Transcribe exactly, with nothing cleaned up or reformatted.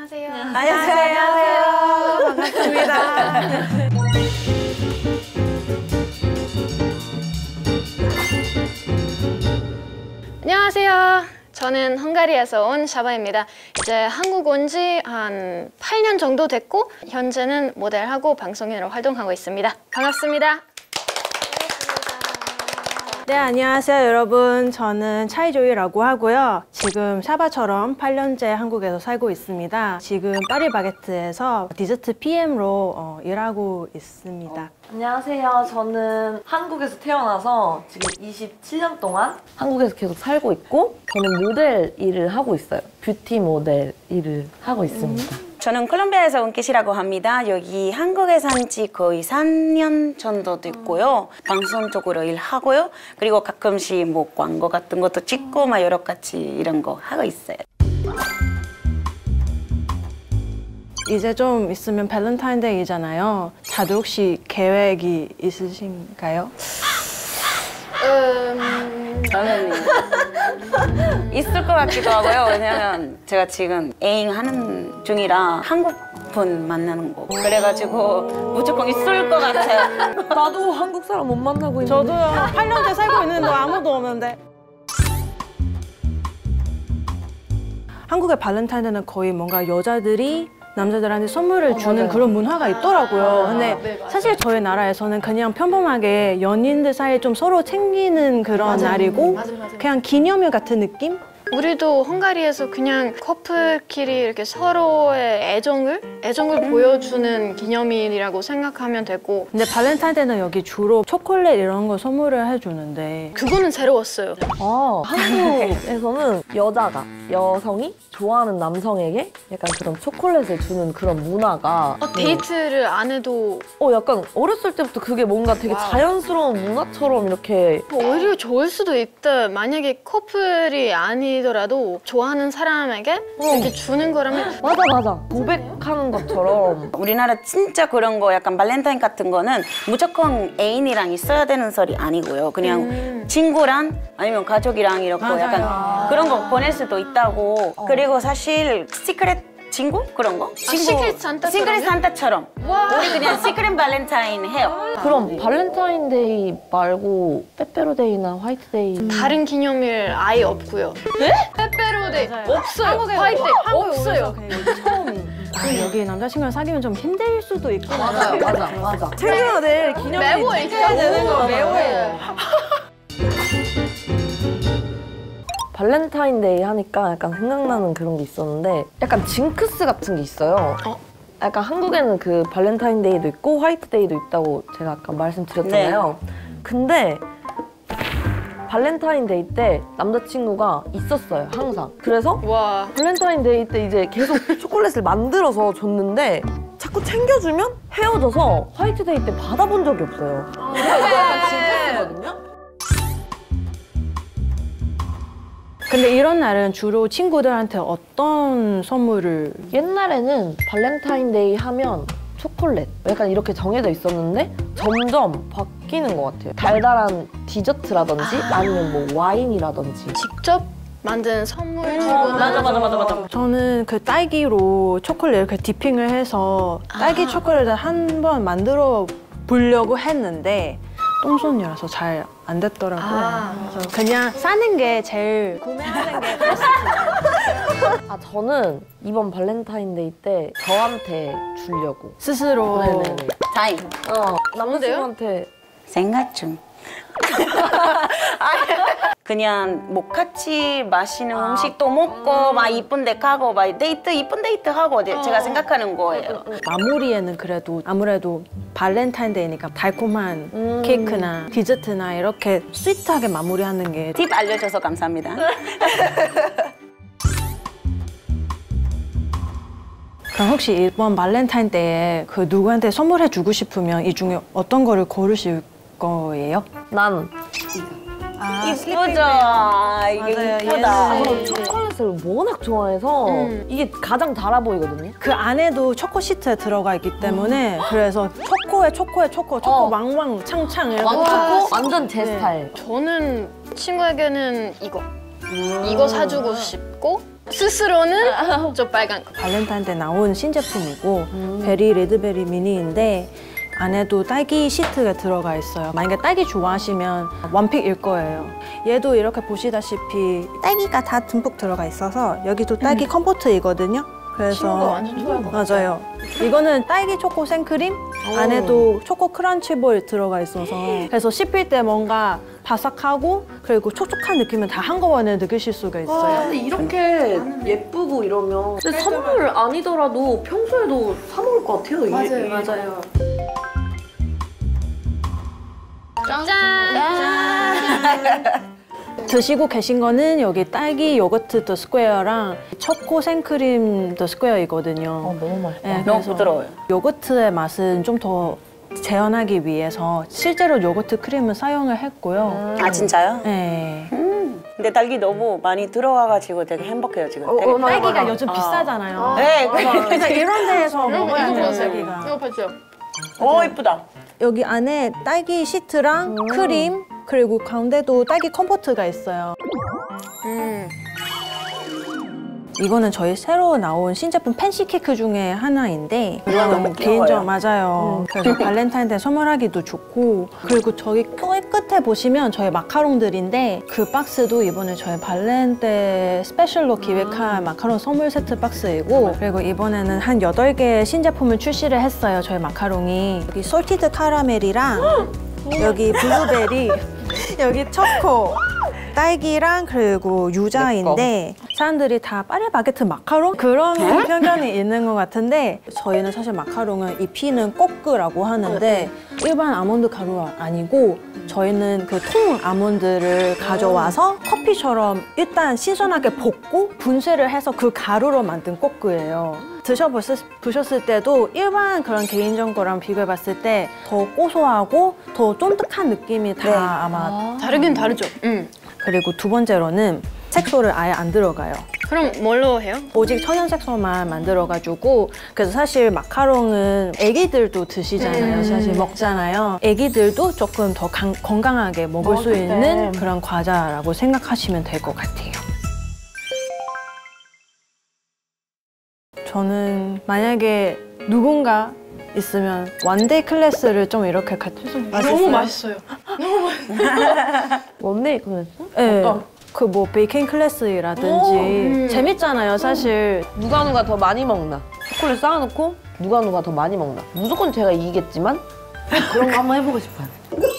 안녕하세요. 안녕하세요. 안녕하세요. 반갑습니다. 안녕하세요. 저는 헝가리에서 온 샤바입니다. 이제 한국 온 지 한 팔 년 정도 됐고 현재는 모델하고 방송인으로 활동하고 있습니다. 반갑습니다. 네, 안녕하세요 여러분. 저는 차이조이라고 하고요. 지금 샤바처럼 팔 년째 한국에서 살고 있습니다. 지금 파리바게트에서 디저트 피엠으로 어, 일하고 있습니다. 어, 안녕하세요. 저는 한국에서 태어나서 지금 이십칠 년 동안 한국에서 계속 살고 있고 저는 모델 일을 하고 있어요. 뷰티 모델 일을 하고 있습니다. 음. 저는 콜롬비아에서 온 키시라고 합니다. 여기 한국에 산 지 거의 삼 년 정도 됐고요. 방송 쪽으로 일하고요. 그리고 가끔씩 뭐 광고 같은 것도 찍고 막 여러 가지 이런 거 하고 있어요. 이제 좀 있으면 발렌타인데이잖아요. 다들 혹시 계획이 있으신가요? 음... 저는 있을 것 같기도 하고요. 왜냐면 제가 지금 애인하는 중이라 한국 분 만나는 거 그래가지고 무조건 있을 것 같아요. 나도 한국 사람 못 만나고 있는데. 저도요. 팔 년째 살고 있는데 아무도 없는데. 한국의 발렌타인데이는 거의 뭔가 여자들이 남자들한테 선물을 어, 주는 맞아요. 그런 문화가 있더라고요. 아, 근데 네, 사실 저희 나라에서는 그냥 평범하게 연인들 사이에 좀 서로 챙기는 그런 맞아요. 날이고 맞아요, 맞아요. 그냥 기념일 같은 느낌? 우리도 헝가리에서 그냥 커플끼리 이렇게 서로의 애정을 애정을 음. 보여주는 기념일이라고 생각하면 되고. 근데 발렌타인데이는 여기 주로 초콜릿 이런 거 선물을 해주는데 그거는 새로웠어요. 아, 한국에서는 여자가 여성이 좋아하는 남성에게 약간 그런 초콜릿을 주는 그런 문화가 어, 데이트를 안 해도 어 약간 어렸을 때부터 그게 뭔가 되게 와우. 자연스러운 문화처럼 이렇게 오히려 좋을 수도 있다. 만약에 커플이 아니더라도 좋아하는 사람에게 어. 이렇게 주는 거라면 맞아 맞아 고백하는 것처럼. 우리나라 진짜 그런 거 약간 발렌타인 같은 거는 무조건 애인이랑 있어야 되는 소리 아니고요. 그냥 음. 친구랑 아니면 가족이랑 이렇게 맞아요. 약간 그런 거 보낼 수도 있다고. 어. 그리고 사실 시크릿 친구? 그런 거? 친구. 아, 시크릿 산타처럼? 시크릿 산타처럼. 우리 그냥 시크릿 발렌타인 해요. 그럼 발렌타인데이 말고 빼빼로데이나 화이트데이 음. 다른 기념일 아예 없고요. 네? 빼빼로데이 없어요. 화이트데이 없어요. 처음. 아, 여기 남자친구랑 사귀면 좀 힘들 수도 있고. 맞아요, 맞아, 맞아. 챙겨야 돼. 기념일 매워 챙겨야 되는 거 매워요. 발렌타인데이 하니까 약간 생각나는 그런 게 있었는데 약간 징크스 같은 게 있어요. 어? 약간 한국에는 그 발렌타인데이도 있고 화이트데이도 있다고 제가 아까 말씀드렸잖아요. 네. 근데 발렌타인데이 때 남자친구가 있었어요, 항상. 그래서 와. 발렌타인데이 때 이제 계속 초콜릿을 만들어서 줬는데 자꾸 챙겨주면 헤어져서 화이트데이 때 받아본 적이 없어요. 아, 이거 약간 징크스거든요? 근데 이런 날은 주로 친구들한테 어떤 선물을? 옛날에는 발렌타인데이 하면 초콜릿 약간 이렇게 정해져 있었는데 점점 바뀌는 것 같아요. 달달한 디저트라든지 아 아니면 뭐 와인이라든지 직접 만든 선물 주고 어, 맞아 맞아 맞아 맞아. 저는 그 딸기로 초콜릿 이렇게 디핑을 해서 딸기 아 초콜릿을 한번 만들어 보려고 했는데 똥손이라서 잘 안 됐더라고요. 아 그래서 그냥 싸는 게 제일 구매하는 게 베스트예요. 아 저는 이번 발렌타인데이 때 저한테 주려고 스스로. 네네네. 다행. 어 남자친구한테 생각 중. 그냥 뭐 같이 맛있는 아, 음식도 먹고 음. 막 이쁜 데 가고 막 데이트 이쁜 데이트 하고 어. 제가 생각하는 거예요. 마무리에는 그래도 아무래도 발렌타인데이니까 달콤한 음. 케이크나 디저트나 이렇게 스위트하게 마무리하는 게 팁 알려줘서 감사합니다. 그럼 혹시 이번 발렌타인데이에 그 누구한테 선물해 주고 싶으면 이 중에 어떤 거를 고르실 거예요? 난 아, 이쁘죠? 이게 이쁘다. 저는 초콜릿을 워낙 좋아해서 음. 이게 가장 달아 보이거든요. 그 안에도 초코 시트에 들어가 있기 때문에 음. 그래서 초코에 초코에 초코, 초코 어. 망망 창창 이렇게 초코? 완전 제 네. 스타일. 저는 친구에게는 이거. 음. 이거 사주고 싶고 스스로는 저 빨간 거. 발렌타인데 나온 신제품이고 음. 베리 레드베리 미니인데 안에도 딸기 시트가 들어가 있어요. 만약에 딸기 좋아하시면 원픽일 거예요. 얘도 이렇게 보시다시피 딸기가 다 듬뿍 들어가 있어서 여기도 딸기 음. 컴포트이거든요. 그래서 친구가 완전 좋아할 것 맞아요. 이거는 딸기 초코 생크림, 안에도 초코 크런치볼 들어가 있어서 그래서 씹힐 때 뭔가 바삭하고 그리고 촉촉한 느낌을 다 한꺼번에 느끼실 수가 있어요. 근데 이렇게 예쁘고 이러면 근데 선물 아니더라도 평소에도 사 먹을 것 같아요. 이게. 맞아요. 짠! 드시고 계신 거는 여기 딸기 요거트 더 스퀘어랑 초코 생크림 더 스퀘어이거든요. 어, 너무 맛있다. 네, 너무 그래서 부드러워요. 요거트의 맛은 좀 더 재현하기 위해서 실제로 요거트 크림을 사용을 했고요. 아 진짜요? 네. 음. 근데 딸기 너무 많이 들어와가지고 되게 행복해요 지금. 되게- 어, 맞아, 딸기가 맞아. 요즘 비싸잖아요. 네, 그래서 이런 데에서 먹어야 이거 돼요, 보세요. 딸기가. 이거 봤죠? 오 이쁘다. 여기 안에 딸기 시트랑 크림 그리고 가운데도 딸기 컴포트가 있어요. 음. 이거는 저희 새로 나온 신제품 팬시 케이크 중에 하나인데 너무 이거는 개인적으로 귀여워요. 맞아요. 그래서 발렌타인데 선물하기도 좋고 그리고 저기 끝- 끝에 보시면 저희 마카롱들인데 그 박스도 이번에 저희 발렌 때 스페셜로 기획한 마카롱 선물 세트 박스이고 그리고 이번에는 한 여덟 개의 신제품을 출시를 했어요. 저희 마카롱이 여기 솔티드 카라멜이랑 여기 블루베리 여기 초코 딸기랑 그리고 유자인데 사람들이 다 파리바게트 마카롱? 그런 편견이 있는 것 같은데 저희는 사실 마카롱은 이 피는 꼬끄라고 하는데 일반 아몬드 가루가 아니고 저희는 그 통 아몬드를 가져와서 커피처럼 일단 신선하게 볶고 분쇄를 해서 그 가루로 만든 꼬끄예요. 드셔보셨을 보셨을 때도 일반 그런 개인전 거랑 비교해봤을 때 더 고소하고 더 쫀득한 느낌이 다 네. 아마 다르긴 다르죠. 음. 그리고 두 번째로는 색소를 아예 안 들어가요. 그럼 뭘로 해요? 오직 천연 색소만 만들어가지고 그래서 사실 마카롱은 애기들도 드시잖아요. 사실 먹잖아요. 애기들도 조금 더 강- 건강하게 먹을 수 먹을 때. 있는 그런 과자라고 생각하시면 될 것 같아요. 저는 만약에 누군가 있으면 원데이 클래스를 좀 이렇게 같이 너무 맛있어요. 원데이 클래스? 네. 어떤? 그 뭐 베이킹 클래스라든지 음. 재밌잖아요, 사실. 누가 누가 더 많이 먹나? 초콜릿 쌓아놓고 누가 누가 더 많이 먹나? 무조건 제가 이기겠지만 그런 거 한번 해보고 싶어요.